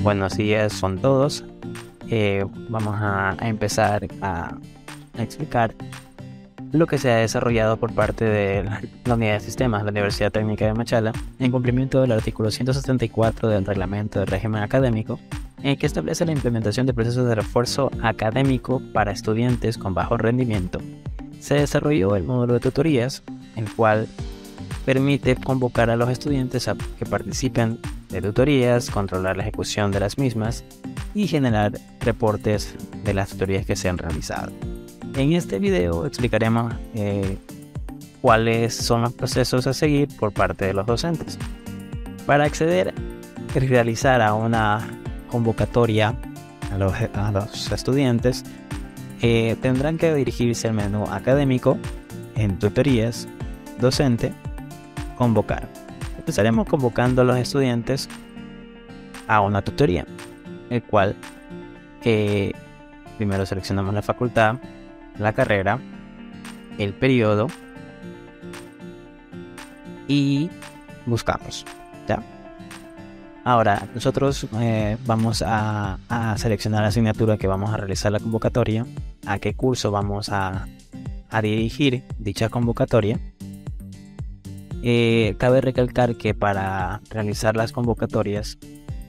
Buenos días con todos. Vamos a empezar a explicar lo que se ha desarrollado por parte de la Unidad de Sistemas de la Universidad Técnica de Machala en cumplimiento del artículo 174 del Reglamento del Régimen Académico, en el que establece la implementación de procesos de refuerzo académico para estudiantes con bajo rendimiento. Se desarrolló el módulo de tutorías, el cual permite convocar a los estudiantes a que participen de tutorías, controlar la ejecución de las mismas y generar reportes de las tutorías que se han realizado. En este video explicaremos cuáles son los procesos a seguir por parte de los docentes. Para acceder y realizar a una convocatoria a los estudiantes, tendrán que dirigirse al menú académico, en tutorías, docente, convocar. Empezaremos convocando a los estudiantes a una tutoría, el cual primero seleccionamos la facultad, la carrera, el periodo y buscamos, ¿ya? Ahora nosotros vamos a seleccionar la asignatura que vamos a realizar la convocatoria, a qué curso vamos a dirigir dicha convocatoria. Cabe recalcar que para realizar las convocatorias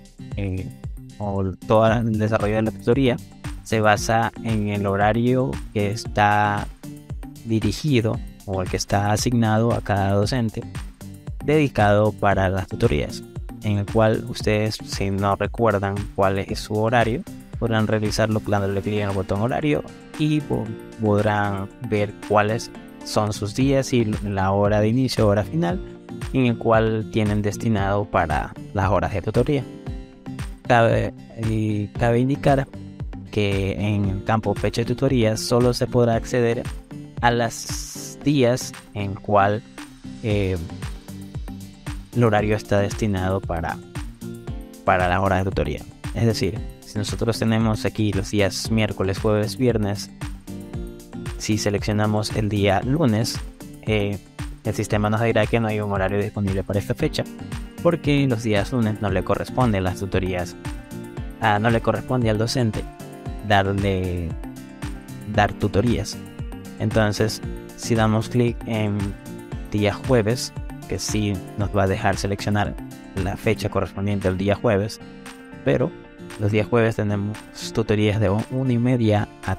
o todo el desarrollo de la tutoría se basa en el horario que está dirigido o el que está asignado a cada docente dedicado para las tutorías, en el cual ustedes, si no recuerdan cuál es su horario, podrán realizarlo dándole clic en el botón horario y podrán ver cuáles son sus días y la hora de inicio, hora final, en el cual tienen destinado para las horas de tutoría. Cabe indicar que en el campo fecha de tutoría solo se podrá acceder a los días en cual el horario está destinado para las horas de tutoría. Es decir, si nosotros tenemos aquí los días miércoles, jueves, viernes, si seleccionamos el día lunes, el sistema nos dirá que no hay un horario disponible para esta fecha, porque los días lunes no le corresponden las tutorías, no le corresponde al docente dar tutorías. Entonces, si damos clic en día jueves, que sí nos va a dejar seleccionar la fecha correspondiente al día jueves, pero los días jueves tenemos tutorías de 1:30 a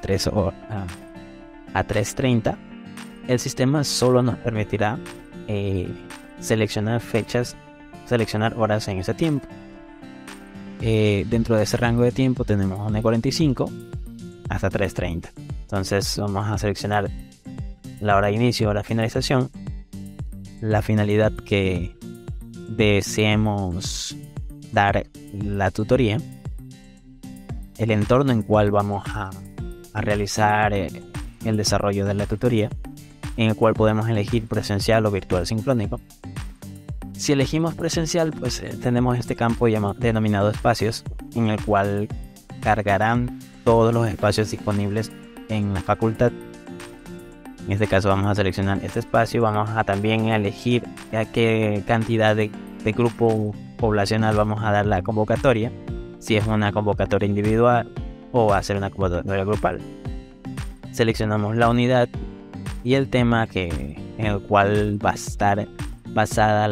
3:30. El sistema solo nos permitirá seleccionar horas en ese tiempo. Dentro de ese rango de tiempo tenemos 1:45 hasta 3:30. Entonces vamos a seleccionar la hora de inicio o la finalización, la finalidad que deseemos dar la tutoría, el entorno en cual vamos a realizar el desarrollo de la tutoría, en el cual podemos elegir presencial o virtual sincrónico. Si elegimos presencial, pues tenemos este campo denominado espacios, en el cual cargarán todos los espacios disponibles en la facultad. En este caso vamos a seleccionar este espacio, vamos a también elegir a qué cantidad de grupo poblacional vamos a dar la convocatoria, si es una convocatoria individual o va a ser una convocatoria grupal. Seleccionamos la unidad y el tema en el cual va a estar basada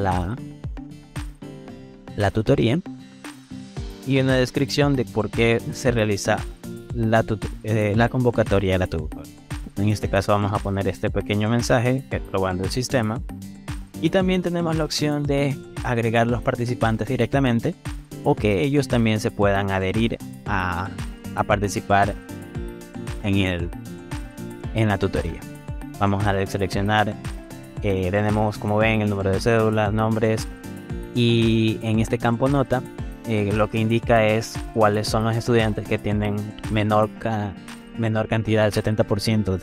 la tutoría, y una descripción de por qué se realiza la convocatoria de la tutoría. En este caso vamos a poner este pequeño mensaje probando el sistema, y también tenemos la opción de agregar los participantes directamente o que ellos también se puedan adherir a participar en la tutoría. Vamos a seleccionar, tenemos, como ven, el número de cédula, nombres, y en este campo nota lo que indica es cuáles son los estudiantes que tienen menor cantidad del 70%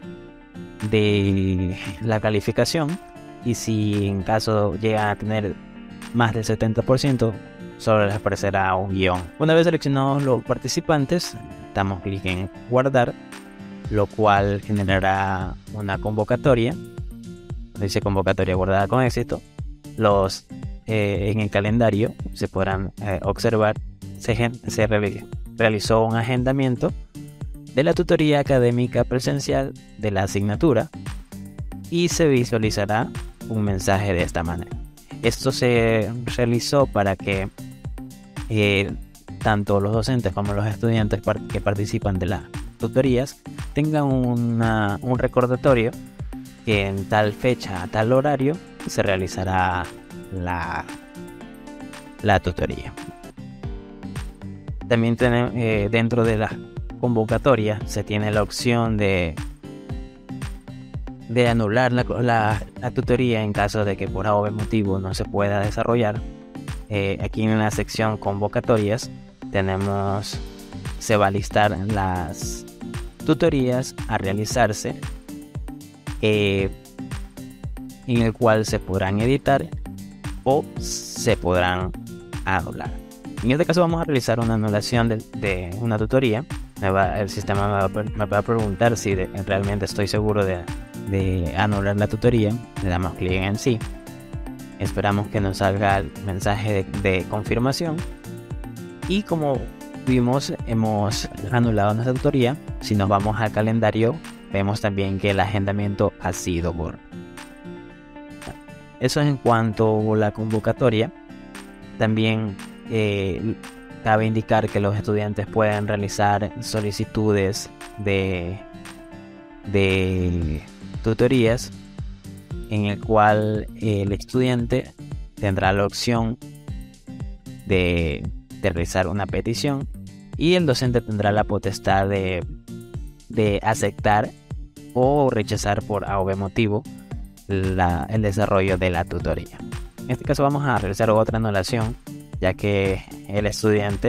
de la calificación, y si en caso llegan a tener más del 70%, solo les aparecerá un guión. Una vez seleccionados los participantes, damos clic en guardar, lo cual generará una convocatoria. Dice convocatoria guardada con éxito. En el calendario se podrán observar realizó un agendamiento de la tutoría académica presencial de la asignatura y se visualizará un mensaje de esta manera. Esto se realizó para que tanto los docentes como los estudiantes que participan de las tutorías tengan un recordatorio que en tal fecha, a tal horario, se realizará la tutoría. También dentro de la convocatoria se tiene la opción de anular la tutoría en caso de que por algún motivo no se pueda desarrollar. Aquí en la sección convocatorias se va a listar las tutorías a realizarse, en el cual se podrán editar o se podrán anular. En este caso vamos a realizar una anulación de una tutoría. El sistema me va a preguntar si realmente estoy seguro de anular la tutoría. Le damos clic en sí. Esperamos que nos salga el mensaje de confirmación. Y como vimos, hemos anulado nuestra tutoría. Si nos vamos al calendario, vemos también que el agendamiento ha sido borrado. Eso es en cuanto a la convocatoria. También cabe indicar que los estudiantes pueden realizar solicitudes de tutorías, en el cual el estudiante tendrá la opción de realizar una petición y el docente tendrá la potestad de aceptar o rechazar por A o B motivo el desarrollo de la tutoría. En este caso vamos a realizar otra anulación, ya que el estudiante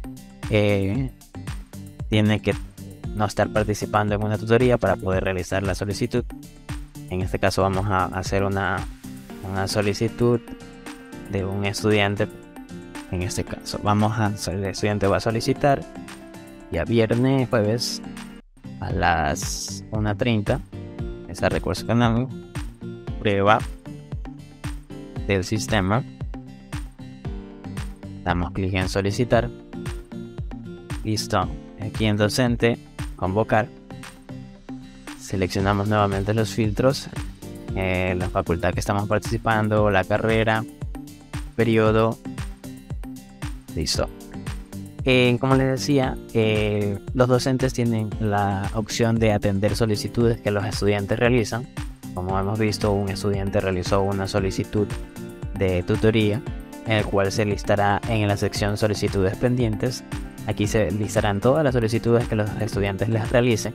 tiene que no estar participando en una tutoría para poder realizar la solicitud. En este caso vamos a hacer una solicitud de un estudiante. En este caso el estudiante va a solicitar ya viernes, jueves a las 1:30 ese recurso económico, prueba del sistema. Damos clic en solicitar. Listo. Aquí en docente, convocar. Seleccionamos nuevamente los filtros, la facultad que estamos participando, la carrera, periodo. Listo. Como les decía, los docentes tienen la opción de atender solicitudes que los estudiantes realizan. Como hemos visto, un estudiante realizó una solicitud de tutoría, en el cual se listará en la sección solicitudes pendientes. Aquí se listarán todas las solicitudes que los estudiantes les realicen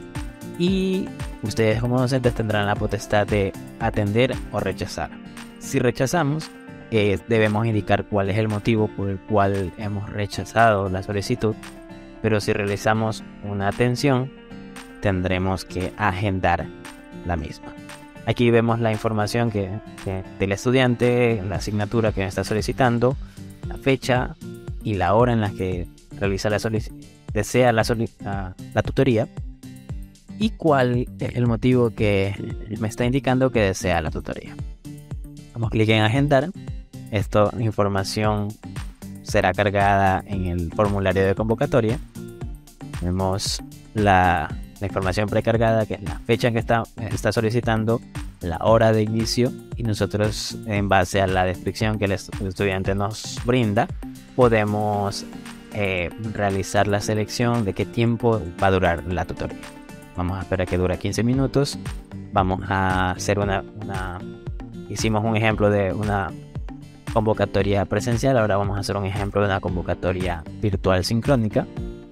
y ustedes como docentes tendrán la potestad de atender o rechazar. Si rechazamos, debemos indicar cuál es el motivo por el cual hemos rechazado la solicitud, pero si realizamos una atención tendremos que agendar la misma. Aquí vemos la información del estudiante, la asignatura que está solicitando, la fecha y la hora en la que realiza desea la tutoría y cuál es el motivo que me está indicando que desea la tutoría. Damos clic en agendar. Esta información será cargada en el formulario de convocatoria. Vemos la información precargada, que es la fecha en que está solicitando, la hora de inicio, y nosotros, en base a la descripción que el estudiante nos brinda, podemos realizar la selección de qué tiempo va a durar la tutoría. Vamos a esperar que dure 15 minutos. Vamos a hacer hicimos un ejemplo de una convocatoria presencial, ahora vamos a hacer un ejemplo de una convocatoria virtual sincrónica.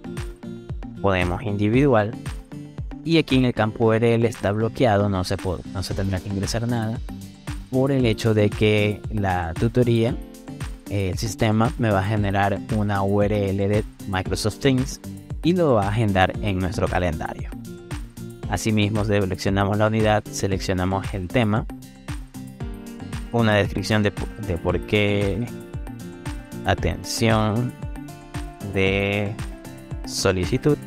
Podemos individual, y aquí en el campo URL está bloqueado, no se tendrá que ingresar nada por el hecho de que la tutoría, el sistema me va a generar una URL de Microsoft Teams y lo va a agendar en nuestro calendario. Asimismo, seleccionamos la unidad, seleccionamos el tema, una descripción de por qué atención de solicitud.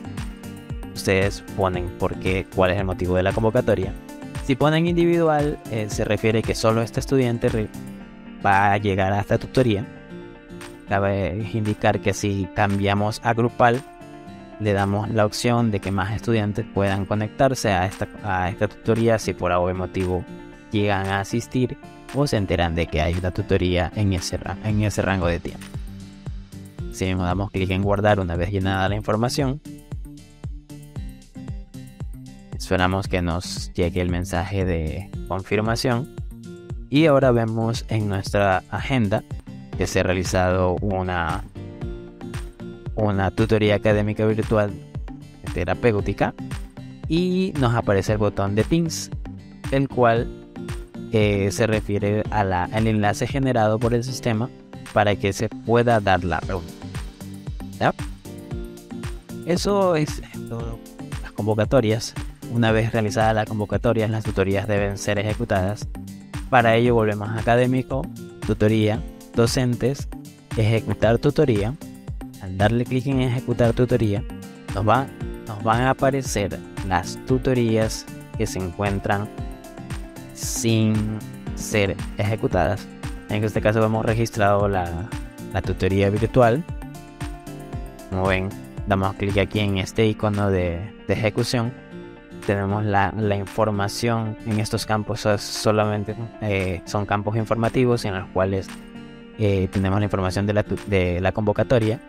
Ustedes ponen cuál es el motivo de la convocatoria. Si ponen individual, se refiere que solo este estudiante va a llegar a esta tutoría. cabe indicar que si cambiamos a grupal, le damos la opción de que más estudiantes puedan conectarse a esta tutoría si por algún motivo llegan a asistir o se enteran de que hay una tutoría en ese rango de tiempo. Si damos clic en guardar una vez llenada la información, esperamos que nos llegue el mensaje de confirmación y ahora vemos en nuestra agenda que se ha realizado una tutoría académica virtual terapéutica y nos aparece el botón de Teams, el cual se refiere al enlace generado por el sistema para que se pueda dar la reunión. ¿Ya? Eso es todo. Las convocatorias. Una vez realizada la convocatoria, las tutorías deben ser ejecutadas. Para ello volvemos a académico, tutoría, docentes, ejecutar tutoría. Al darle clic en ejecutar tutoría, nos van a aparecer las tutorías que se encuentran sin ser ejecutadas. En este caso hemos registrado la tutoría virtual. Como ven, damos clic aquí en este icono de ejecución. Tenemos la información en estos campos. Solamente son campos informativos en los cuales tenemos la información de la convocatoria.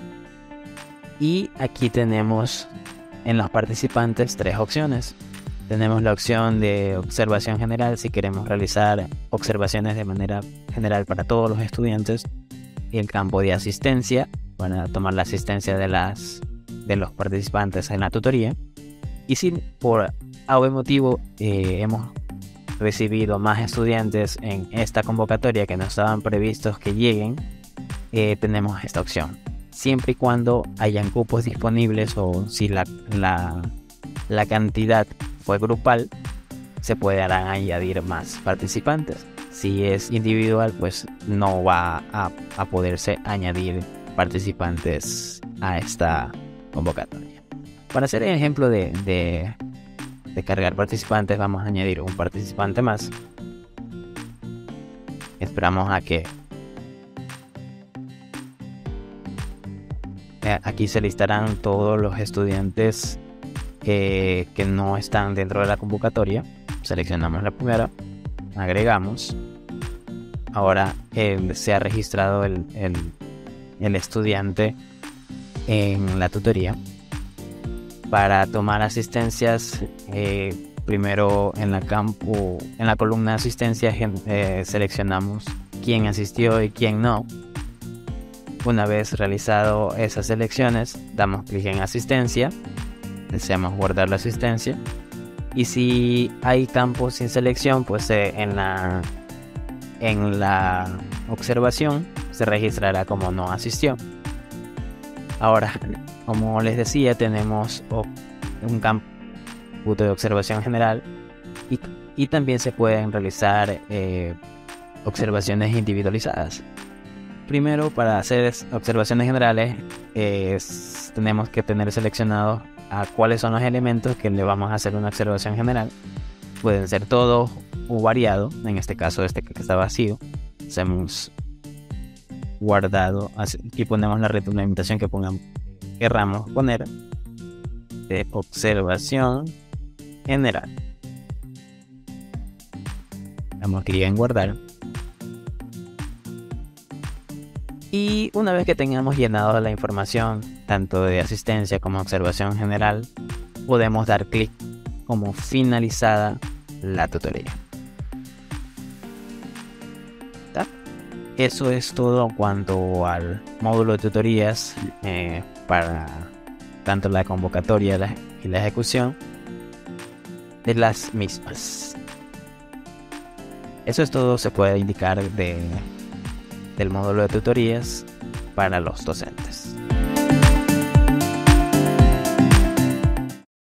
Y aquí tenemos en los participantes 3 opciones. Tenemos la opción de observación general si queremos realizar observaciones de manera general para todos los estudiantes. Y el campo de asistencia para tomar la asistencia de los participantes en la tutoría. Y si por algún motivo hemos recibido más estudiantes en esta convocatoria que no estaban previstos que lleguen, tenemos esta opción. Siempre y cuando hayan cupos disponibles o si la cantidad fue grupal, se podrán añadir más participantes. Si es individual, pues no va a poderse añadir participantes a esta convocatoria. Para hacer el ejemplo de cargar participantes, vamos a añadir un participante más. Esperamos a que aquí se listarán todos los estudiantes que no están dentro de la convocatoria. Seleccionamos la primera, agregamos. Ahora se ha registrado el estudiante en la tutoría. Para tomar asistencias, primero en la columna de asistencia seleccionamos quién asistió y quién no. Una vez realizado esas elecciones, damos clic en asistencia, deseamos guardar la asistencia y si hay campos sin selección, pues en la observación se registrará como no asistió. Ahora, como les decía, tenemos un campo de observación general y también se pueden realizar observaciones individualizadas. Primero, para hacer observaciones generales, tenemos que tener seleccionados a cuáles son los elementos que le vamos a hacer una observación general. Pueden ser todos o variado. En este caso, este que está vacío, hacemos guardado y ponemos la retroalimentación que querramos poner de observación general. Damos clic en guardar. Y una vez que tengamos llenado la información tanto de asistencia como observación general, podemos dar clic como finalizada la tutoría. ¿Está? Eso es todo en cuanto al módulo de tutorías para tanto la convocatoria y la ejecución de las mismas. Eso es todo, se puede indicar del módulo de tutorías para los docentes.